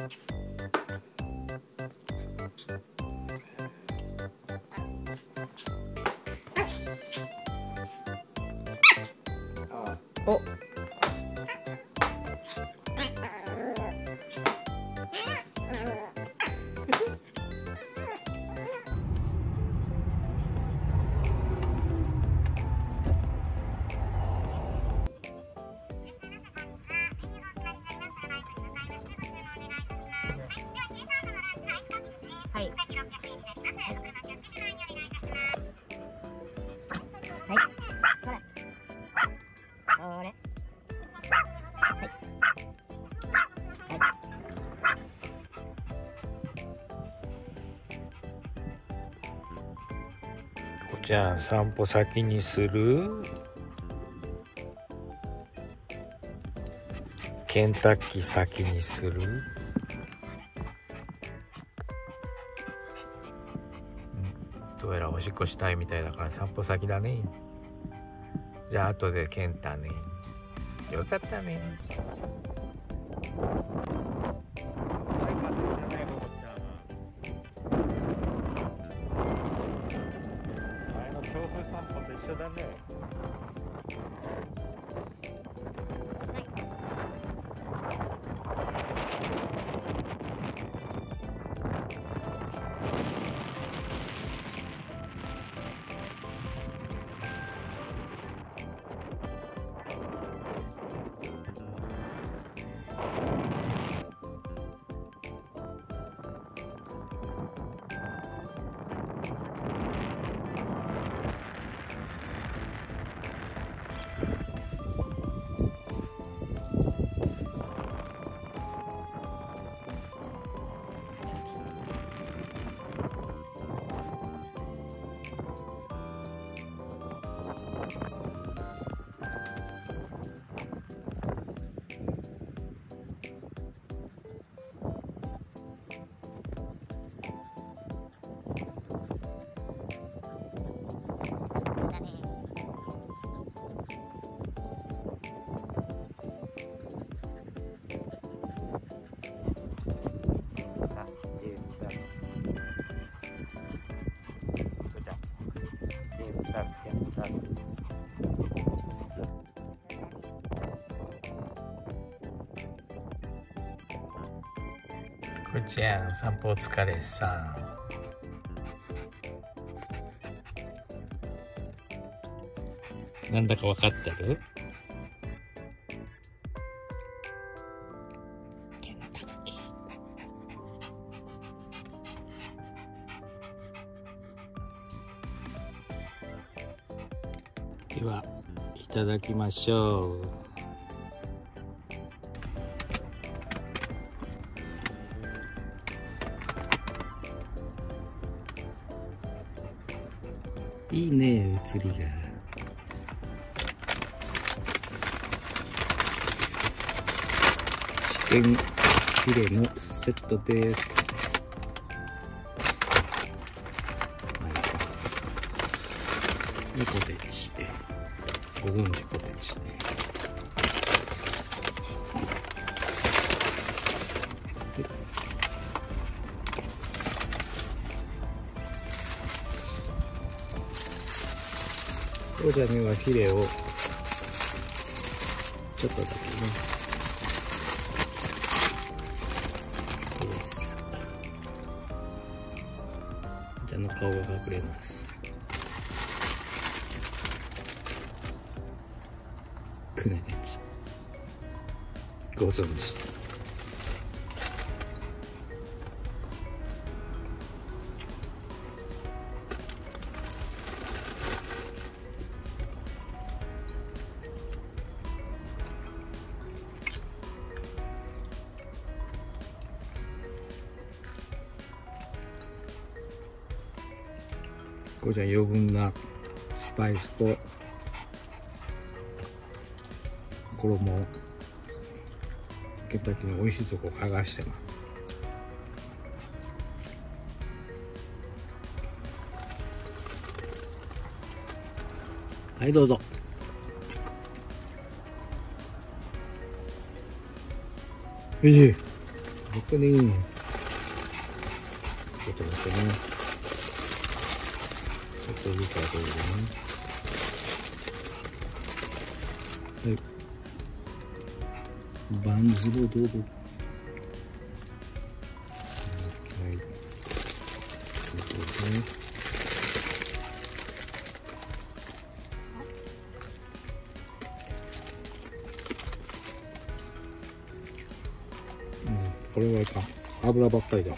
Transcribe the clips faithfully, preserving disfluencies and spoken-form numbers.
おはい。 じゃあ散歩先にする？ケンタッキー先にする？どうやらおしっこしたいみたいだから散歩先だね。じゃあ後でケンタね。よかったね。前の強風散歩と一緒だね。こちゃん散歩お疲れさん。なんだか分かってる？ケンタッキー。ではいただきましょう。いいね、写りが。試験フィレのセットです。でポテチ、ご存知ポテチ。おじゃにはフィレをちょっとだけね。です。おじゃの顔が隠れます。クネネチ。ご存知。これじゃ余分なスパイスと衣をケンタッキーの美味しいとこ剥がしてます。はい、どうぞ。ええ、 待ってね。ちょっと待ってね。ちょっといいからどうぞね。はい。バンズをどうぞ。はい。そうですね。うん、これはいかん。油ばっかりだ。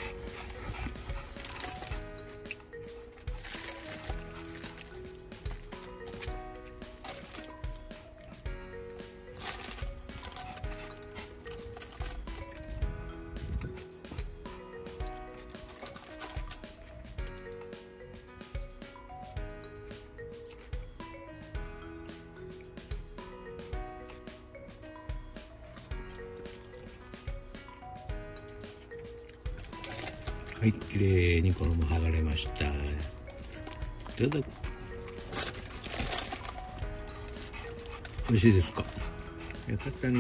はい、きれいに衣剥がれました。どうぞ。美味しいですか。よかったね。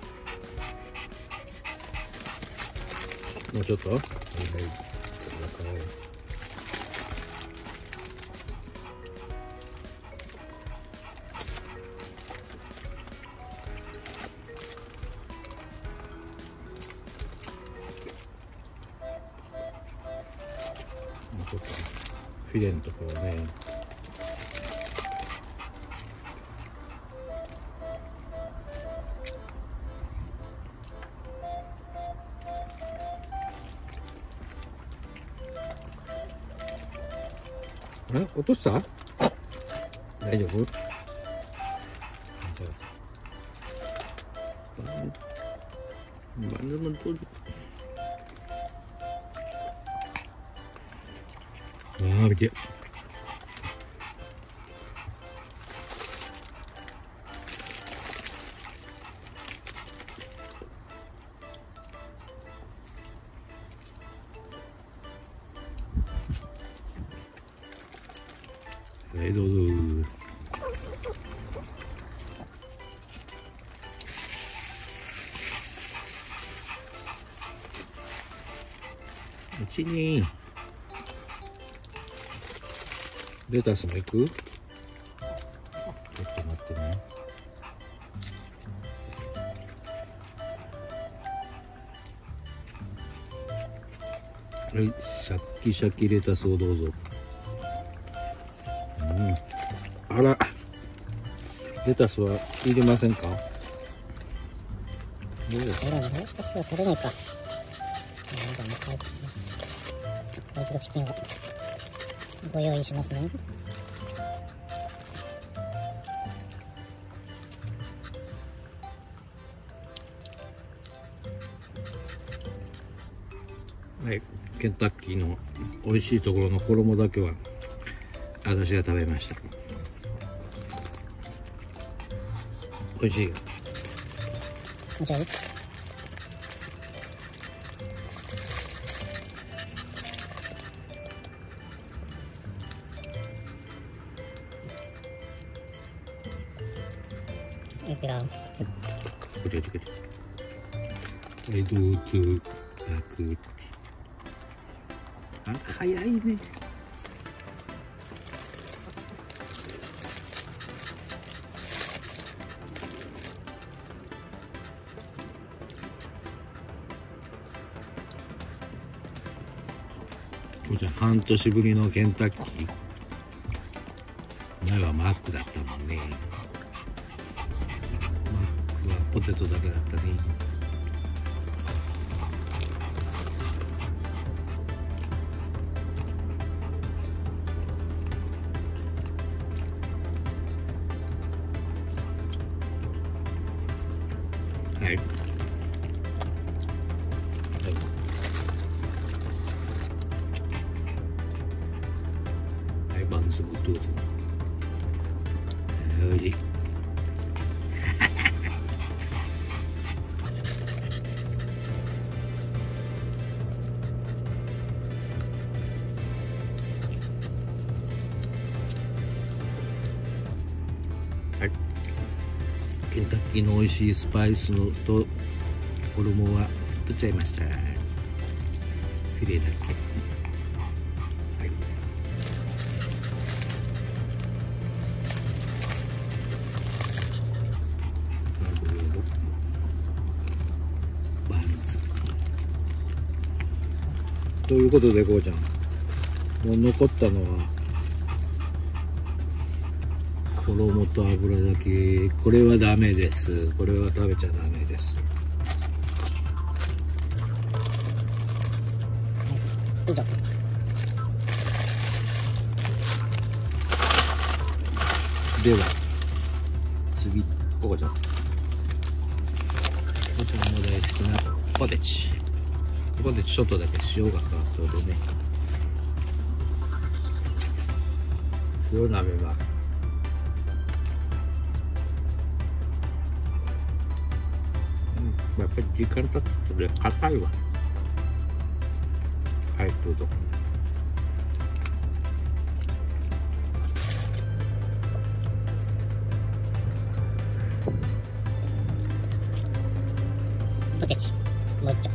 もうちょっと。はいはい。ちょっとフィレのところね。え、落とした？大丈夫？バンズもどうぞ。ああ、見て。はい、どうぞ。一人。レタスもいく？ちょっと待ってね。はい、シャッキシャキレタスをどうぞ。うん、あら、レタスは入れませんか？ うん、レタスは食べないか。もう一度チキンをご用意しますね。 はい、ケンタッキーの美味しいところの衣だけは私が食べました。美味しいよ。 もうちょい。いくら？ これこれ。はい、どうぞ。パクって。あんた早いね。じゃあ半年ぶりのケンタッキー。前はマックだったもんね。マックはポテトだけだったね。はい。はい、バンズもどうぞ。おいしい。はい。ケンタッキーの美味しいスパイスのと衣は取っちゃいました。フィレだけ。はい。バンズ。ということでこうちゃん、もう残ったのは衣と油だけ。これはダメです。これは食べちゃダメです。 以上。 では次、ここちゃん、ここちゃんも大好きなポテチ。ポテチちょっとだけ塩がかかったのでね、塩なめます。うん、やっぱり時間経つとね、硬いわ。はい、どうぞ。 ポテチもう一丁。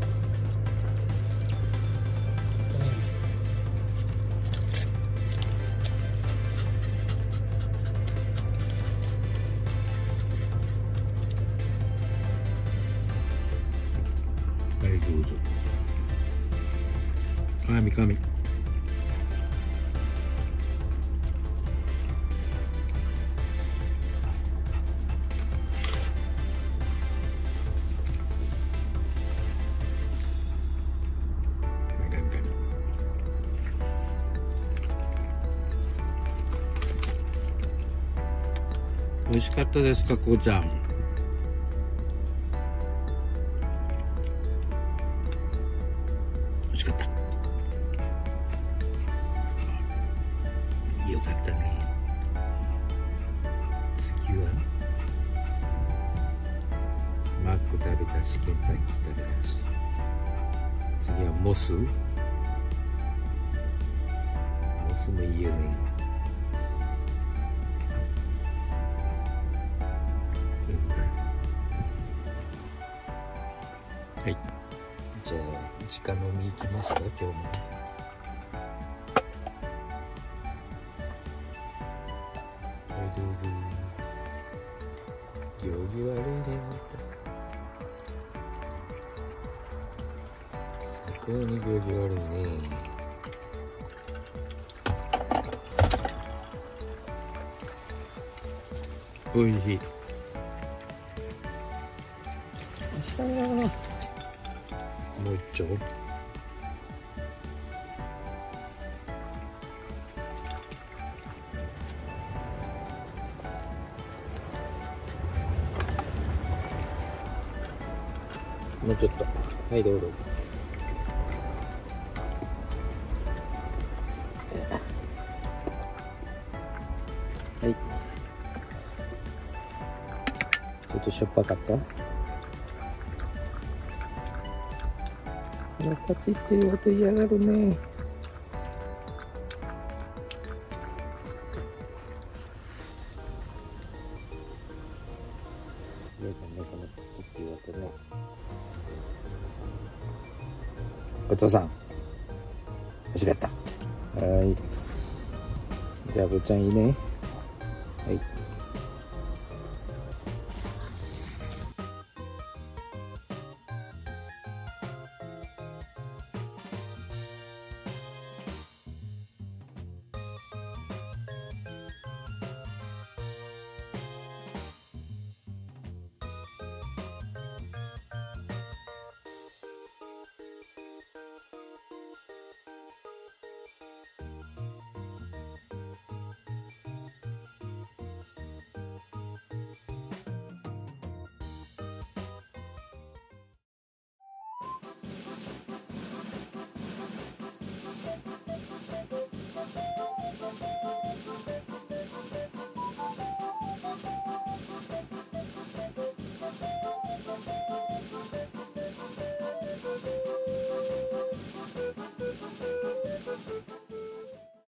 はい、どうぞ。かみかみ。美味しかったですか、こうちゃん。美味しかった。よかったね。次はマック食べたし、ケンタッキー食べたし、次はモス。モスもいいよね。はい、じゃあ直飲みいきますか、今日も。はい、どうぞ。行儀悪いね。最高に行儀悪いね。おいしい。 そうだね。 もう一丁。もうちょっと。はい、どうぞ。はい。ちょっとしょっぱかった。パチっていう音嫌がるね。嫌だね、このパチっていう音ね。ごちそうさん、美味しかった。はい。じゃあ、ぶっちゃんいいね。